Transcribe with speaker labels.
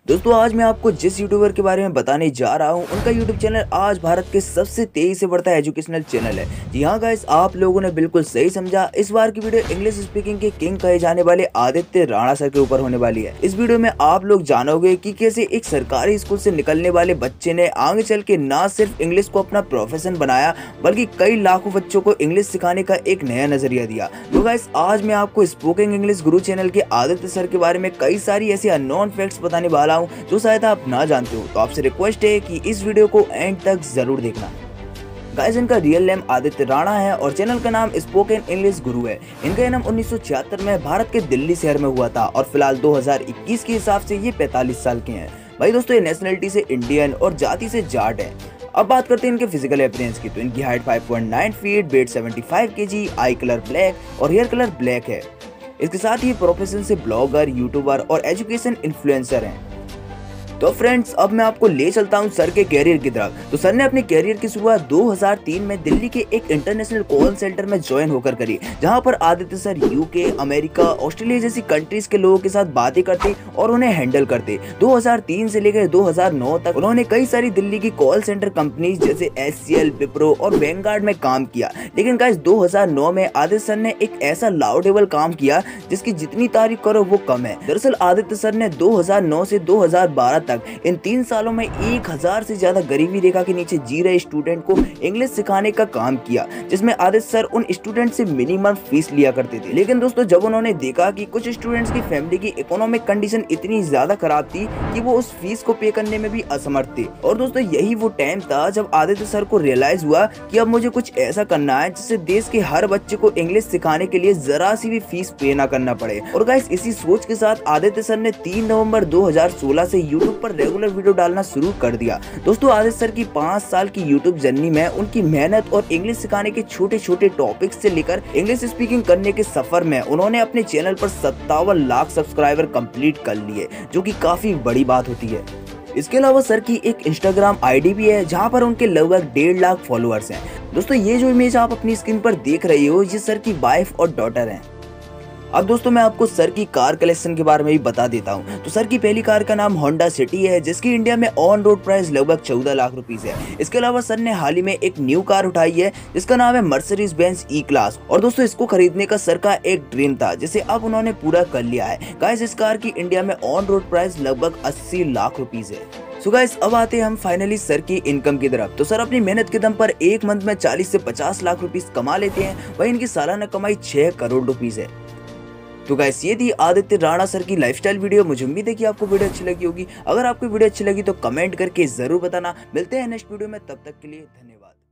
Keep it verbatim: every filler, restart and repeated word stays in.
Speaker 1: दोस्तों आज मैं आपको जिस यूट्यूबर के बारे में बताने जा रहा हूं उनका यूट्यूब चैनल आज भारत के सबसे तेजी से बढ़ता एजुकेशनल चैनल है। जी हाँ गाइस, आप लोगों ने बिल्कुल सही समझा। इस बार की वीडियो इंग्लिश स्पीकिंग के किंग कहे जाने वाले आदित्य राणा सर के ऊपर होने वाली है। इस वीडियो में आप लोग जानोगे कि कैसे एक सरकारी स्कूल से निकलने वाले बच्चे ने आगे चल के न सिर्फ इंग्लिश को अपना प्रोफेशन बनाया बल्कि कई लाखों बच्चों को इंग्लिश सिखाने का एक नया नजरिया दिया। तो गाइस आज मैं आपको स्पोकन इंग्लिश गुरु चैनल के आदित्य सर के बारे में कई सारी ऐसी अननोन फैक्ट्स बताने वाला हूँ जो शायद आप ना जानते हो। तो आपसे रिक्वेस्ट है कि इस वीडियो को एंड तक जरूर देखना। गाइस इनका रियल नेम आदित्य राणा है और चैनल का नाम स्पोकन इंग्लिश गुरु है। इनका जन्म उन्नीस सौ छिहत्तर में भारत के दिल्ली शहर में हुआ था और फिलहाल दो हज़ार इक्कीस के हिसाब से ये पैंतालीस साल के हैं। भाई दोस्तों, ये नेशनलिटी से इंडियन और जाति से जाट है। अब बात करते हैं इनके फिजिकल अपीयरेंस की, तो इनकी हाइट पाँच पॉइंट नौ फीट, वेट पचहत्तर केजी, आई कलर ब्लैक और हेयर कलर ब्लैक है। इसके साथ ही प्रोफेशन से ब्लॉगर, यूट्यूबर और एजुकेशन इन्फ्लुएंसर हैं। तो फ्रेंड्स अब मैं आपको ले चलता हूं सर के कैरियर की तरफ। तो सर ने अपने कैरियर की शुरुआत दो हज़ार तीन में दिल्ली के एक इंटरनेशनल कॉल सेंटर में ज्वाइन होकर करी, जहां पर Aditya sir UK, America, Australia जैसी कंट्रीज के लोगों के साथ बातें करते और उन्हें हैंडल करते। दो हज़ार तीन से लेकर दो हज़ार नौ तक उन्होंने कई सारी दिल्ली की कॉल सेंटर कंपनीज जैसे एच सी एल, विप्रो और वैनगार्ड में काम किया। लेकिन गाइस दो हज़ार नौ में आदित्य सर ने एक ऐसा लाउडेबल काम किया जिसकी जितनी तारीफ करो वो कम है। दरअसल आदित्य सर ने दो हज़ार नौ से दो हज़ार बारह तक इन तीन सालों में एक हज़ार से ज्यादा गरीबी रेखा के नीचे जी रहे स्टूडेंट को इंग्लिश सिखाने का काम किया, जिसमें आदित्य सर उन स्टूडेंट से मिनिमम फीस लिया करते थे। लेकिन दोस्तों जब उन्होंने देखा कि कुछ स्टूडेंट्स की फैमिली की इकोनॉमिक कंडीशन इतनी ज्यादा खराब थी कि वो उस फीस को पे करने में भी असमर्थ थे, और दोस्तों यही वो टाइम था जब आदित्य सर को रियलाइज हुआ कि अब मुझे कुछ ऐसा करना है जिससे देश के हर बच्चे को इंग्लिश सिखाने के लिए जरा सी भी फीस पे ना करना पड़े। और गाइस इसी सोच के साथ आदित्य सर ने तीन नवंबर दो हज़ार सोलह से यूट्यूब पर रेगुलर वीडियो डालना शुरू कर दिया। दोस्तों आदित्य सर की पाँच साल की यूट्यूब जर्नी में उनकी मेहनत और इंग्लिश सिखाने के छोटे छोटे टॉपिक्स से लेकर इंग्लिश स्पीकिंग करने के सफर में उन्होंने अपने चैनल पर सत्तावन लाख सब्सक्राइबर कंप्लीट कर लिए, जो कि काफी बड़ी बात होती है। इसके अलावा सर की एक इंस्टाग्राम आईडी भी है जहां पर उनके लगभग डेढ़ लाख फॉलोअर्स हैं। दोस्तों ये जो इमेज आप अपनी स्क्रीन पर देख रही हो ये सर की वाइफ और डॉटर हैं। अब दोस्तों मैं आपको सर की कार कलेक्शन के बारे में भी बता देता हूं। तो सर की पहली कार का नाम होंडा सिटी है, जिसकी इंडिया में ऑन रोड प्राइस लगभग चौदह लाख रुपीस है। इसके अलावा सर ने हाल ही में एक न्यू कार उठाई है जिसका नाम है मर्सिडीज बेंज ई क्लास, और दोस्तों इसको खरीदने का सर का एक ड्रीम था जिसे अब उन्होंने पूरा कर लिया है। गाइस इस कार की इंडिया में ऑन रोड प्राइस लगभग अस्सी लाख रुपीस है। सो गाइस अब आते हैं हम फाइनली सर की इनकम की तरफ। तो सर अपनी मेहनत के दम पर एक मंथ में चालीस से पचास लाख रुपीस कमा लेते हैं। वही इनकी सालाना कमाई छह करोड़ रुपीस है। तो गाइस ये थी आदित्य राणा सर की लाइफस्टाइल वीडियो। मुझे उम्मीद है कि आपको वीडियो अच्छी लगी होगी। अगर आपको वीडियो अच्छी लगी तो कमेंट करके जरूर बताना। मिलते हैं नेक्स्ट वीडियो में, तब तक के लिए धन्यवाद।